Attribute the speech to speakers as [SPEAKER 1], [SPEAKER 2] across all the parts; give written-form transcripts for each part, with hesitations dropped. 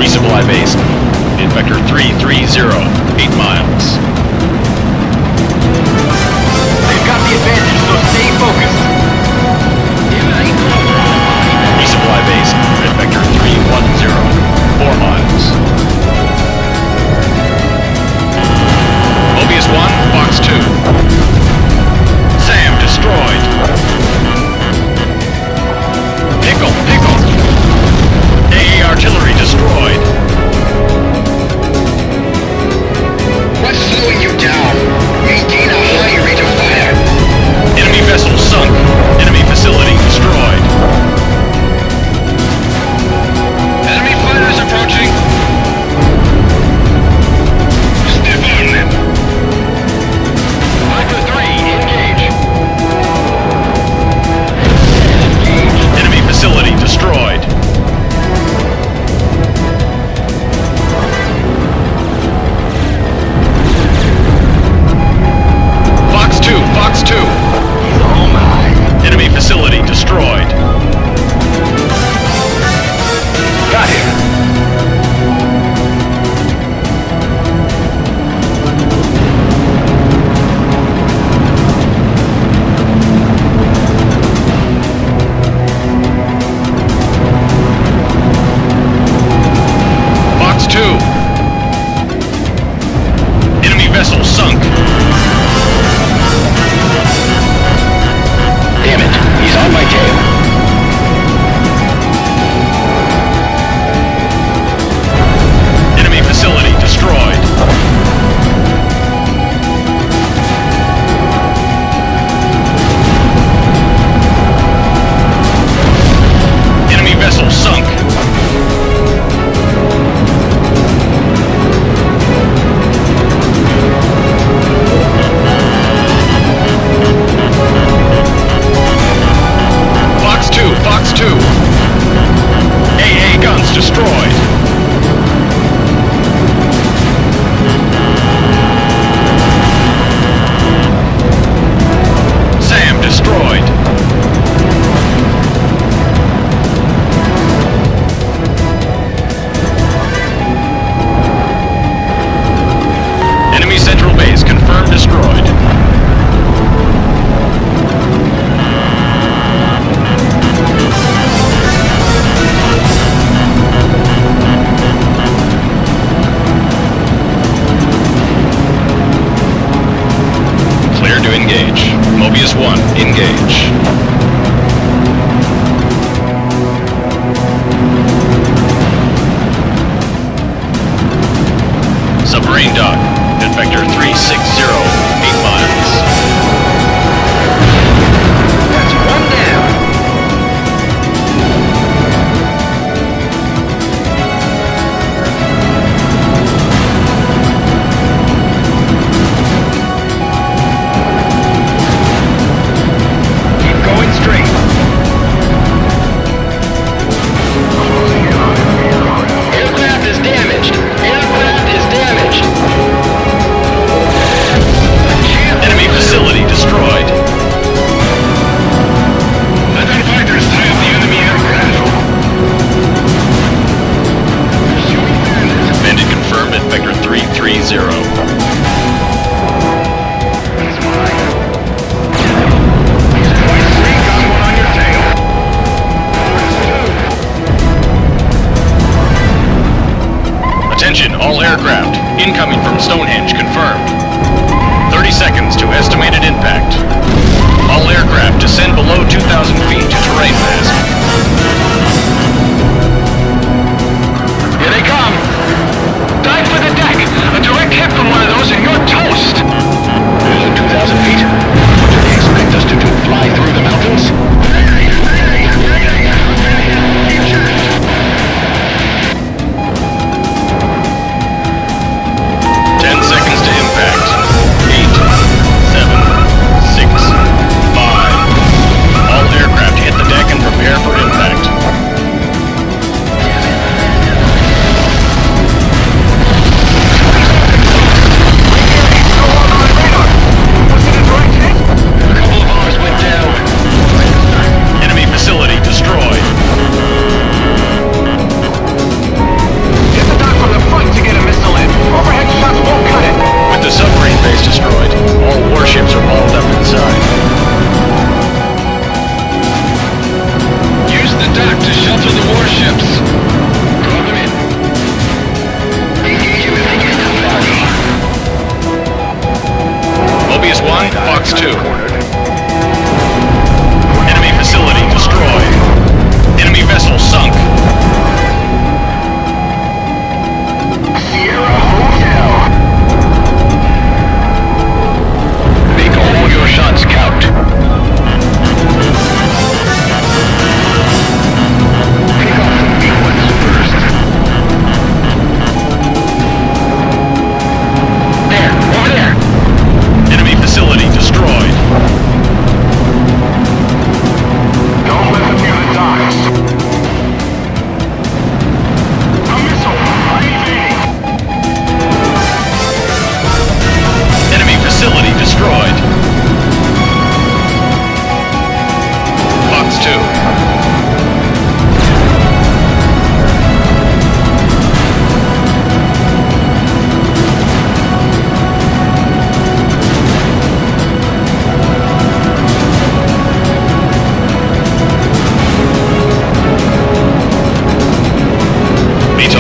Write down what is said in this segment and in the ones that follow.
[SPEAKER 1] Resupply base. In vector 330, 8 miles.
[SPEAKER 2] They've got the advantage, so stay focused.
[SPEAKER 1] Resupply base. In vector 310, 4 miles. Mobius 1, Fox 2. SAM destroyed. Pickle, pickle. AA artillery destroyed.
[SPEAKER 3] What's slowing you down? Maintain a high rate of fire.
[SPEAKER 1] Enemy vessel sunk. Enemy facility destroyed.
[SPEAKER 3] Enemy fighters approaching. Step on them.
[SPEAKER 2] Viper 3, engage.
[SPEAKER 1] Enemy facility destroyed. Fox 2, Fox 2.
[SPEAKER 3] Oh my.
[SPEAKER 1] Enemy facility destroyed.
[SPEAKER 2] Got him.
[SPEAKER 1] Fox 2. Enemy vessel sunk.
[SPEAKER 2] Damn it, he's on my tail.
[SPEAKER 1] Enemy facility destroyed. Enemy vessel sunk. Fox 2, Fox 2. AA guns destroyed. SAM destroyed. Enemy central base confirmed destroyed. Clear to engage. Mobius 1, engage. Submarine dock. At vector 360, 8 miles.
[SPEAKER 2] That's one down. Keep going straight. Aircraft is damaged. Aircraft is damaged.
[SPEAKER 1] Enemy facility destroyed.
[SPEAKER 3] Veteran fighters tie up the enemy aircraft.
[SPEAKER 1] Bandit confirmed at vector 330. Attention, all aircraft. Incoming from Stonehenge confirmed. 30 seconds to estimated impact. All aircraft descend below 2,000 feet to terrain mass.
[SPEAKER 2] Here they come. Dive for the deck. A direct hit from one of those and you're toast.
[SPEAKER 3] 2,000 feet. What do they expect us to do? Fly through the mountains?
[SPEAKER 1] 10 seconds to impact. 8, 7, 6, 5. All aircraft hit the deck and prepare for impact.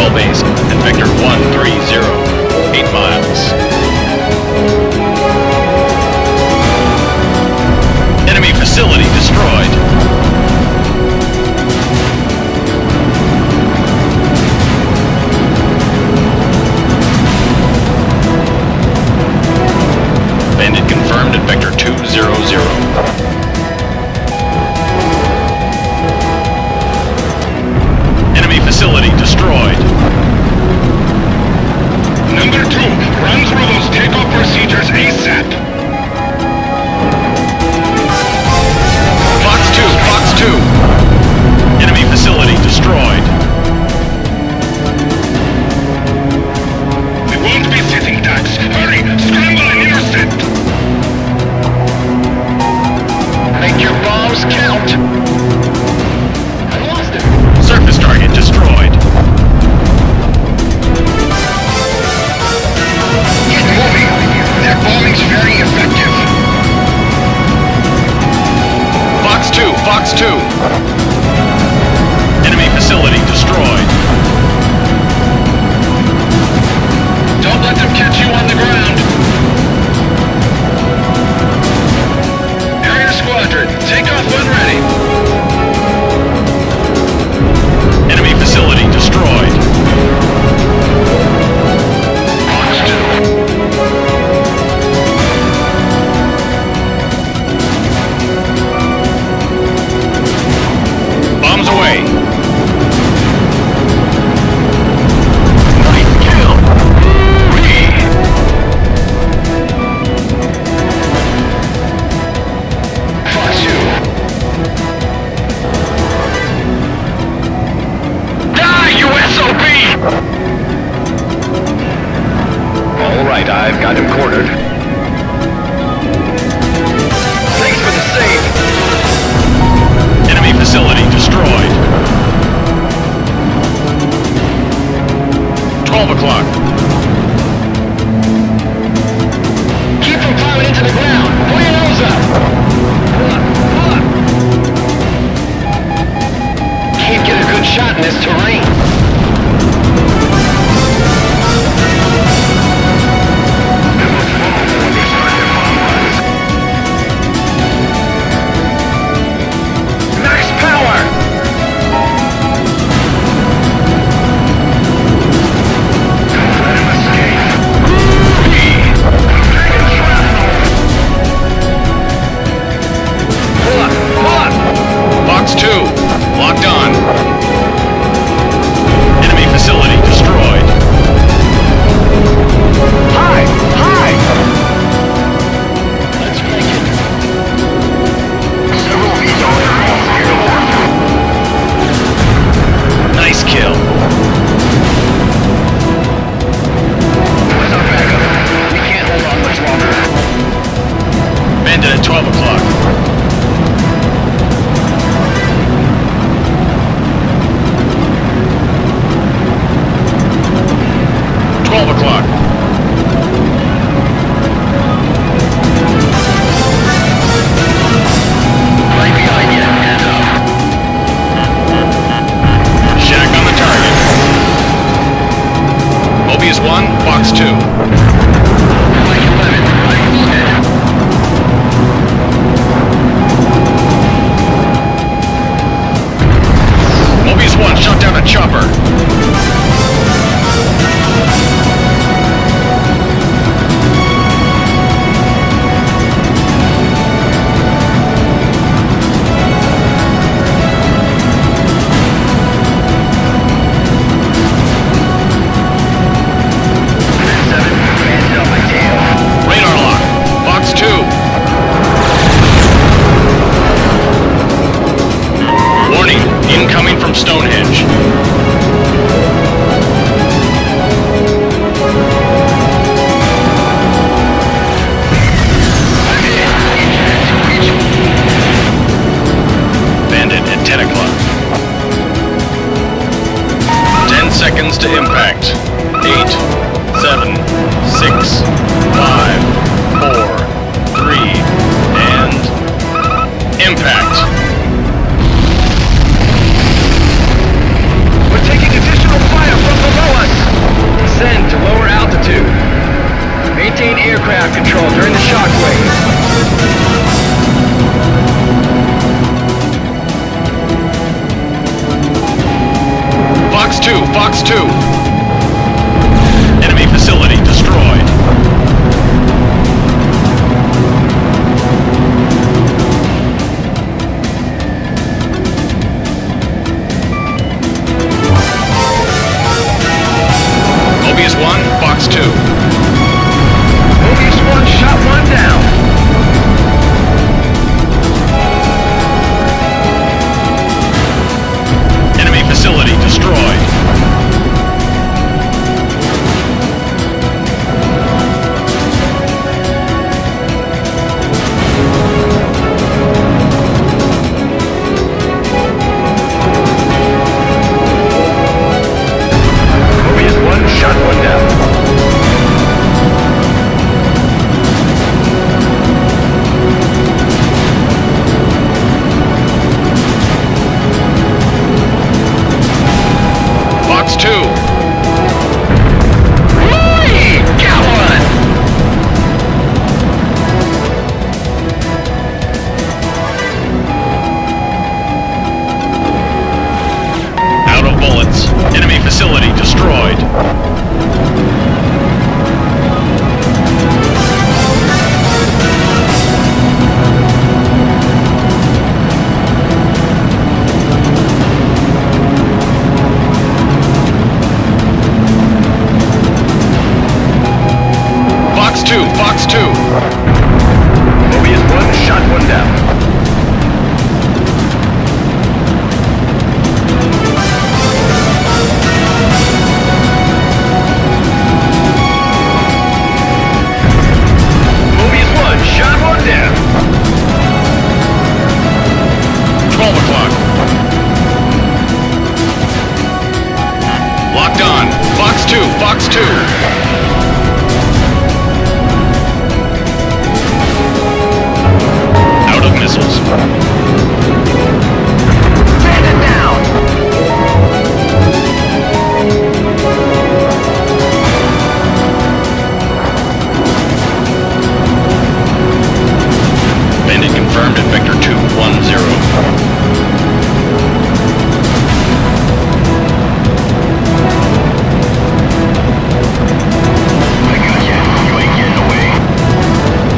[SPEAKER 1] Motorola base at vector 130, 8 miles. Enemy facility destroyed. Bandit confirmed at vector 200. Facility destroyed.
[SPEAKER 3] Number 2, run through those takeoff procedures ASAP.
[SPEAKER 1] Fox 2. Enemy facility destroyed.
[SPEAKER 3] We won't be sitting ducks. Hurry, scramble and intercept.
[SPEAKER 2] Make your bombs count.
[SPEAKER 1] Surface target destroyed.
[SPEAKER 3] Get moving. That bombing's very effective.
[SPEAKER 1] Fox 2. Enemy facility destroyed.
[SPEAKER 2] Don't let them catch you on the ground. Area squadron, take off when ready.
[SPEAKER 1] Enemy facility destroyed.
[SPEAKER 2] Fox 2.
[SPEAKER 1] Bombs away.
[SPEAKER 2] Nice kill. Fox 2.
[SPEAKER 1] All right, I've got him cornered.
[SPEAKER 2] Thanks for the save.
[SPEAKER 1] Enemy facility destroyed. 12 o'clock.
[SPEAKER 2] Keep from plowing into the ground. Pull your nose up. Pull up. Can't get a good shot in this terrain.
[SPEAKER 1] Fox 2, locked on. Enemy facility destroyed.
[SPEAKER 2] Hi! Let's make it.
[SPEAKER 3] Several VTOL aircraft here north.
[SPEAKER 1] Nice kill.
[SPEAKER 3] Where's our backup? We can't hold on much longer.
[SPEAKER 1] Bandit at 12 o'clock. 12 o'clock.
[SPEAKER 2] Right behind you. Hands up.
[SPEAKER 1] Shack on the target. Mobius 1, Fox 2.
[SPEAKER 2] Mike 11, rifle head.
[SPEAKER 1] Mobius 1 shot down a chopper. Radar lock. Fox 2. Warning, incoming from Stonehenge. Bandit at 10 o'clock. 10 seconds to impact. 8, 7, 6, 5, 4, 3, and impact.
[SPEAKER 2] We're taking additional fire from the
[SPEAKER 1] Fox 2, Fox 2. Enemy facility destroyed. Mobius 1, Fox 2.
[SPEAKER 2] Mobius 1 shot one down.
[SPEAKER 1] Enemy facility destroyed.
[SPEAKER 2] Mobius 1 shot one down.
[SPEAKER 1] Fox 2.
[SPEAKER 2] Whee! Got one!
[SPEAKER 1] Out of bullets. Enemy facility destroyed. Fox 2, Fox 2.
[SPEAKER 2] Mobius 1 shot one down. Mobius 1 shot one down.
[SPEAKER 1] 12 o'clock. Locked on. Fox 2, Fox 2. Out of missiles.
[SPEAKER 2] Bandit down.
[SPEAKER 1] Bandit confirmed at Vector 210.
[SPEAKER 2] I got ya. You ain't getting away.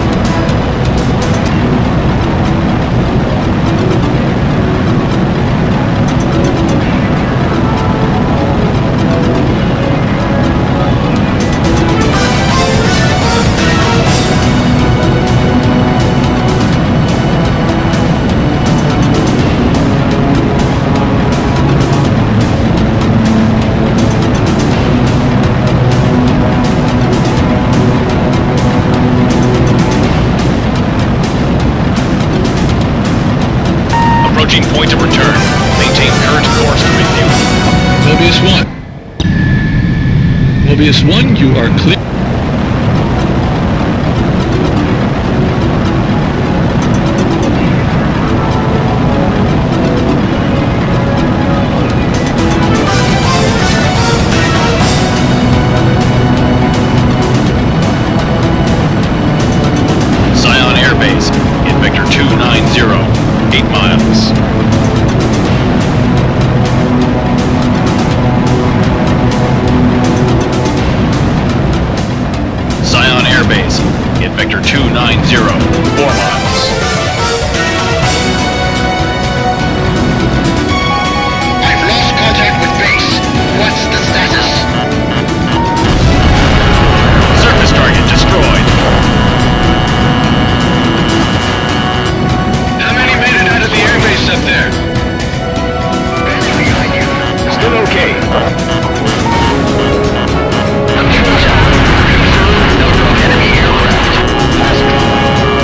[SPEAKER 1] Approaching point of return. Maintain current course to refuel.
[SPEAKER 4] Mobius 1. Mobius 1, you are clear.
[SPEAKER 1] Scion Air Base in Vector 290. 8 miles. Scion Air Base in Vector 290. 4 miles.
[SPEAKER 3] I've lost contact with base. What's the status?
[SPEAKER 1] Surface target destroyed.
[SPEAKER 2] How many made it out of the airbase up there?
[SPEAKER 3] Base behind you.
[SPEAKER 2] Still okay. Enemy aircraft.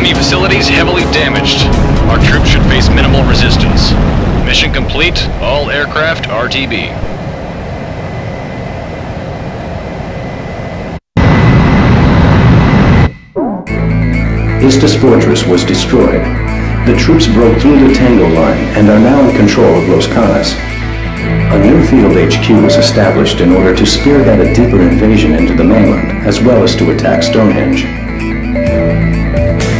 [SPEAKER 1] Enemy facilities heavily damaged. Our troops should face minimal resistance. Mission complete. All aircraft RTB.
[SPEAKER 5] Istis Fortress was destroyed. The troops broke through the Tango Line and are now in control of Los Canas. A new field HQ was established in order to spearhead a deeper invasion into the mainland, as well as to attack Stonehenge.